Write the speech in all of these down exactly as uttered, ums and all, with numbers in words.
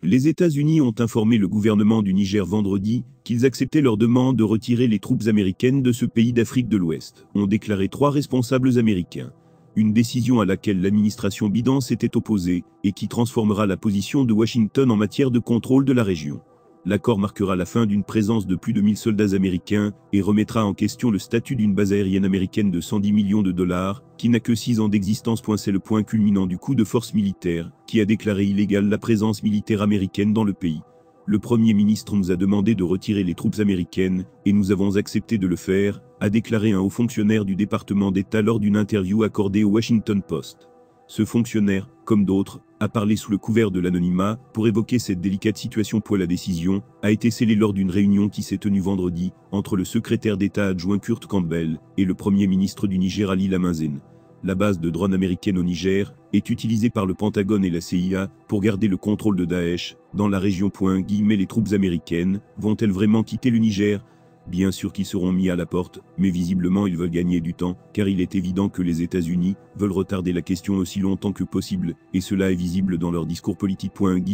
Les États-Unis ont informé le gouvernement du Niger vendredi qu'ils acceptaient leur demande de retirer les troupes américaines de ce pays d'Afrique de l'Ouest, ont déclaré trois responsables américains. Une décision à laquelle l'administration Biden s'était opposée et qui transformera la position de Washington en matière de contrôle de la région. L'accord marquera la fin d'une présence de plus de mille soldats américains et remettra en question le statut d'une base aérienne américaine de cent dix millions de dollars, qui n'a que six ans d'existence. C'est le point culminant du coup de force militaire, qui a déclaré illégale la présence militaire américaine dans le pays. Le Premier ministre nous a demandé de retirer les troupes américaines, et nous avons accepté de le faire, a déclaré un haut fonctionnaire du département d'État lors d'une interview accordée au Washington Post. Ce fonctionnaire, comme d'autres, a parlé sous le couvert de l'anonymat pour évoquer cette délicate situation. La décision a été scellée lors d'une réunion qui s'est tenue vendredi entre le secrétaire d'État adjoint Kurt Campbell et le Premier ministre du Niger Ali Laminzane. La base de drones américaine au Niger est utilisée par le Pentagone et la C I A pour garder le contrôle de Daesh dans la région. Les troupes américaines vont-elles vraiment quitter le Niger ? Bien sûr qu'ils seront mis à la porte, mais visiblement ils veulent gagner du temps, car il est évident que les États-Unis veulent retarder la question aussi longtemps que possible, et cela est visible dans leur discours politique.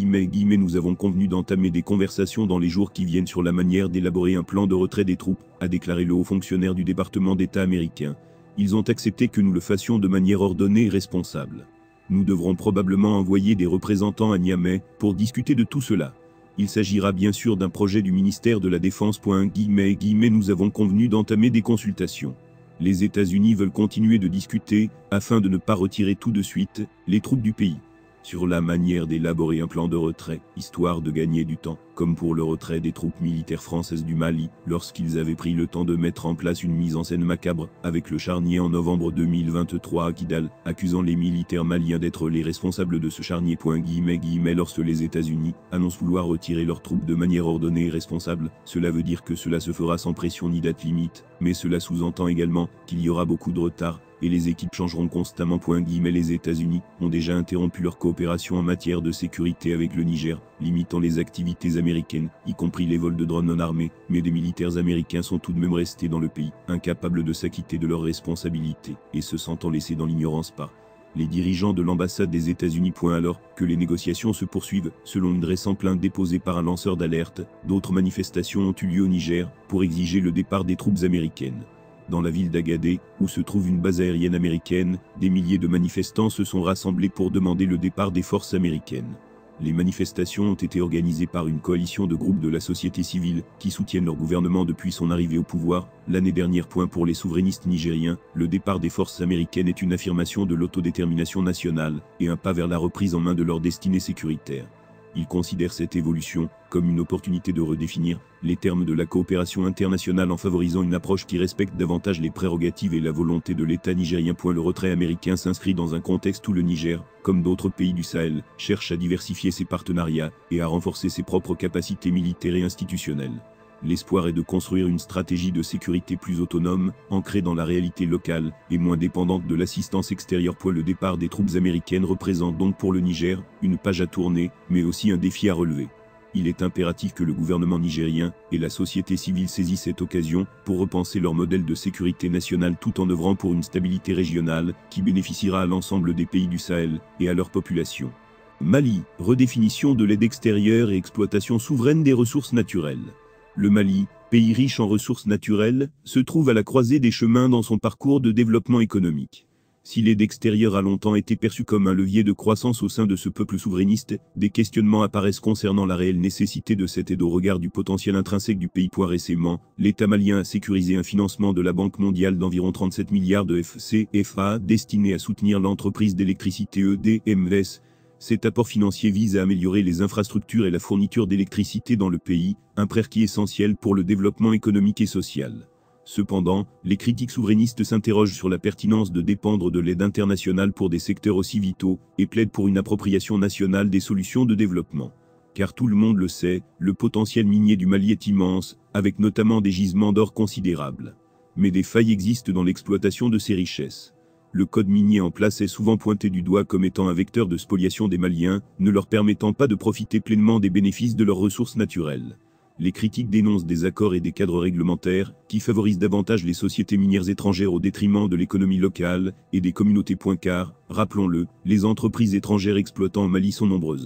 Nous avons convenu d'entamer des conversations dans les jours qui viennent sur la manière d'élaborer un plan de retrait des troupes, a déclaré le haut fonctionnaire du département d'État américain. Ils ont accepté que nous le fassions de manière ordonnée et responsable. Nous devrons probablement envoyer des représentants à Niamey pour discuter de tout cela. Il s'agira bien sûr d'un projet du ministère de la Défense. Nous avons convenu d'entamer des consultations. Les États-Unis veulent continuer de discuter, afin de ne pas retirer tout de suite les troupes du pays, sur la manière d'élaborer un plan de retrait, histoire de gagner du temps, comme pour le retrait des troupes militaires françaises du Mali, lorsqu'ils avaient pris le temps de mettre en place une mise en scène macabre, avec le charnier en novembre deux mille vingt-trois à Kidal, accusant les militaires maliens d'être les responsables de ce charnier. Lorsque les États-Unis annoncent vouloir retirer leurs troupes de manière ordonnée et responsable, cela veut dire que cela se fera sans pression ni date limite, mais cela sous-entend également qu'il y aura beaucoup de retard, et les équipes changeront constamment. Les États-Unis ont déjà interrompu leur coopération en matière de sécurité avec le Niger, limitant les activités américaines, y compris les vols de drones non armés, mais des militaires américains sont tout de même restés dans le pays, incapables de s'acquitter de leurs responsabilités, et se sentant laissés dans l'ignorance par les dirigeants de l'ambassade des États-Unis. Alors que les négociations se poursuivent, selon une récente plainte déposée par un lanceur d'alerte, d'autres manifestations ont eu lieu au Niger pour exiger le départ des troupes américaines. Dans la ville d'Agadé, où se trouve une base aérienne américaine, des milliers de manifestants se sont rassemblés pour demander le départ des forces américaines. Les manifestations ont été organisées par une coalition de groupes de la société civile, qui soutiennent leur gouvernement depuis son arrivée au pouvoir, l'année dernière. Pour les souverainistes nigériens, le départ des forces américaines est une affirmation de l'autodétermination nationale, et un pas vers la reprise en main de leur destinée sécuritaire. Ils considèrent cette évolution comme une opportunité de redéfinir les termes de la coopération internationale en favorisant une approche qui respecte davantage les prérogatives et la volonté de l'État nigérien. Le retrait américain s'inscrit dans un contexte où le Niger, comme d'autres pays du Sahel, cherche à diversifier ses partenariats et à renforcer ses propres capacités militaires et institutionnelles. L'espoir est de construire une stratégie de sécurité plus autonome, ancrée dans la réalité locale, et moins dépendante de l'assistance extérieure. Le départ des troupes américaines représente donc pour le Niger, une page à tourner, mais aussi un défi à relever. Il est impératif que le gouvernement nigérien et la société civile saisissent cette occasion pour repenser leur modèle de sécurité nationale tout en œuvrant pour une stabilité régionale qui bénéficiera à l'ensemble des pays du Sahel et à leur population. Mali, redéfinition de l'aide extérieure et exploitation souveraine des ressources naturelles. Le Mali, pays riche en ressources naturelles, se trouve à la croisée des chemins dans son parcours de développement économique. Si l'aide extérieure a longtemps été perçue comme un levier de croissance au sein de ce peuple souverainiste, des questionnements apparaissent concernant la réelle nécessité de cette aide au regard du potentiel intrinsèque du pays. Récemment, l'État malien a sécurisé un financement de la Banque mondiale d'environ trente-sept milliards de F C F A destiné à soutenir l'entreprise d'électricité E D M S. Cet apport financier vise à améliorer les infrastructures et la fourniture d'électricité dans le pays, un prérequis essentiel pour le développement économique et social. Cependant, les critiques souverainistes s'interrogent sur la pertinence de dépendre de l'aide internationale pour des secteurs aussi vitaux, et plaident pour une appropriation nationale des solutions de développement. Car tout le monde le sait, le potentiel minier du Mali est immense, avec notamment des gisements d'or considérables. Mais des failles existent dans l'exploitation de ces richesses. Le code minier en place est souvent pointé du doigt comme étant un vecteur de spoliation des Maliens, ne leur permettant pas de profiter pleinement des bénéfices de leurs ressources naturelles. Les critiques dénoncent des accords et des cadres réglementaires qui favorisent davantage les sociétés minières étrangères au détriment de l'économie locale et des communautés. Car, rappelons-le, les entreprises étrangères exploitant au Mali sont nombreuses.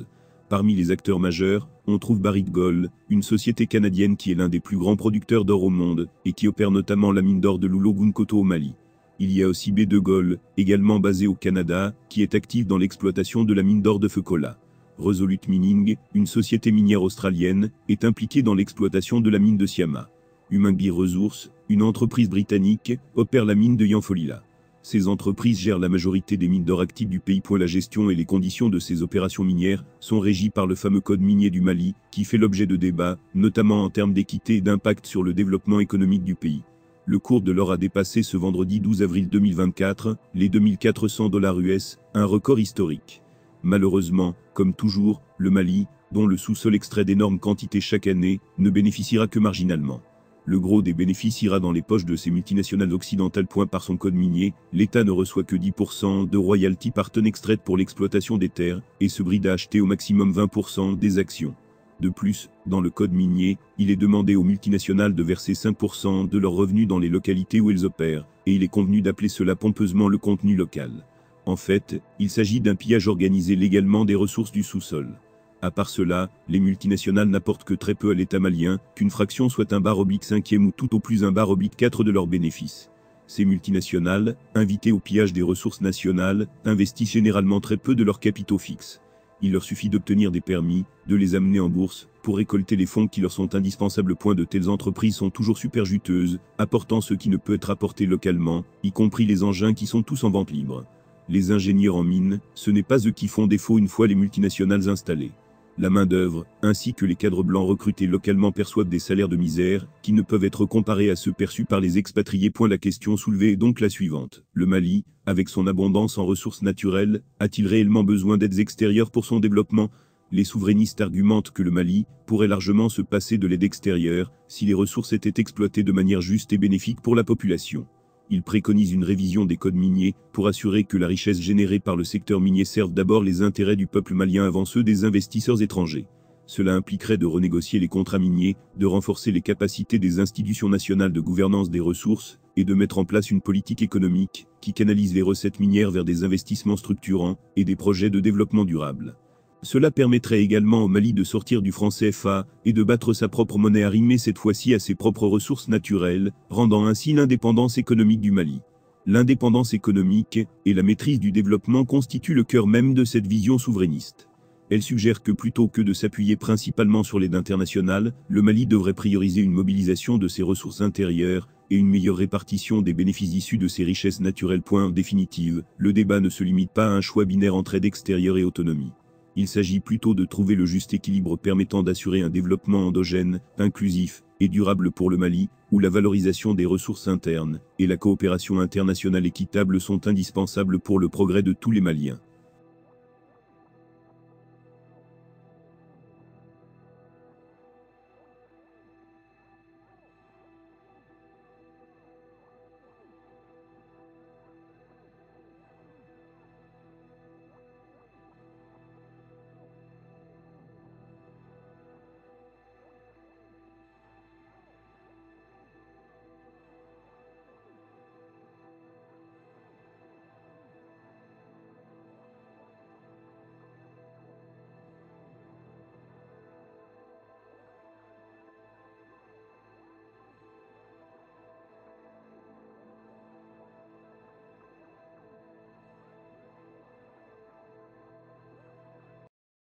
Parmi les acteurs majeurs, on trouve Barrick Gold, une société canadienne qui est l'un des plus grands producteurs d'or au monde, et qui opère notamment la mine d'or de Loulo-Gounkoto au Mali. Il y a aussi B deux Gold, également basée au Canada, qui est active dans l'exploitation de la mine d'or de Fekola. Resolute Mining, une société minière australienne, est impliquée dans l'exploitation de la mine de Syama. Umingbi Resources, une entreprise britannique, opère la mine de Yanfolila. Ces entreprises gèrent la majorité des mines d'or actives du pays. La gestion et les conditions de ces opérations minières sont régies par le fameux code minier du Mali, qui fait l'objet de débats, notamment en termes d'équité et d'impact sur le développement économique du pays. Le cours de l'or a dépassé ce vendredi douze avril deux mille vingt-quatre, les deux mille quatre cents dollars U S, un record historique. Malheureusement, comme toujours, le Mali, dont le sous-sol extrait d'énormes quantités chaque année, ne bénéficiera que marginalement. Le gros des bénéfices ira dans les poches de ces multinationales occidentales. Par son code minier, l'État ne reçoit que dix pour cent de royalties par tonne extraite pour l'exploitation des terres, et se bride à acheter au maximum vingt pour cent des actions. De plus, dans le code minier, il est demandé aux multinationales de verser cinq pour cent de leurs revenus dans les localités où elles opèrent, et il est convenu d'appeler cela pompeusement le contenu local. En fait, il s'agit d'un pillage organisé légalement des ressources du sous-sol. À part cela, les multinationales n'apportent que très peu à l'État malien, qu'une fraction soit un bar oblique cinquième ou tout au plus un bar oblique quatre de leurs bénéfices. Ces multinationales, invitées au pillage des ressources nationales, investissent généralement très peu de leurs capitaux fixes. Il leur suffit d'obtenir des permis, de les amener en bourse, pour récolter les fonds qui leur sont indispensables. De telles entreprises sont toujours super juteuses, apportant ce qui ne peut être apporté localement, y compris les engins qui sont tous en vente libre. Les ingénieurs en mine, ce n'est pas eux qui font défaut une fois les multinationales installées. La main-d'œuvre, ainsi que les cadres blancs recrutés localement perçoivent des salaires de misère, qui ne peuvent être comparés à ceux perçus par les expatriés. La question soulevée est donc la suivante. Le Mali, avec son abondance en ressources naturelles, a-t-il réellement besoin d'aides extérieures pour son développement? Les souverainistes argumentent que le Mali pourrait largement se passer de l'aide extérieure, si les ressources étaient exploitées de manière juste et bénéfique pour la population. Il préconise une révision des codes miniers, pour assurer que la richesse générée par le secteur minier serve d'abord les intérêts du peuple malien avant ceux des investisseurs étrangers. Cela impliquerait de renégocier les contrats miniers, de renforcer les capacités des institutions nationales de gouvernance des ressources, et de mettre en place une politique économique, qui canalise les recettes minières vers des investissements structurants, et des projets de développement durable. Cela permettrait également au Mali de sortir du franc C F A, et de battre sa propre monnaie arrimée cette fois-ci à ses propres ressources naturelles, rendant ainsi l'indépendance économique du Mali. L'indépendance économique, et la maîtrise du développement constituent le cœur même de cette vision souverainiste. Elle suggère que plutôt que de s'appuyer principalement sur l'aide internationale, le Mali devrait prioriser une mobilisation de ses ressources intérieures, et une meilleure répartition des bénéfices issus de ses richesses naturelles. En définitive, le débat ne se limite pas à un choix binaire entre aide extérieure et autonomie. Il s'agit plutôt de trouver le juste équilibre permettant d'assurer un développement endogène, inclusif et durable pour le Mali, où la valorisation des ressources internes et la coopération internationale équitable sont indispensables pour le progrès de tous les Maliens.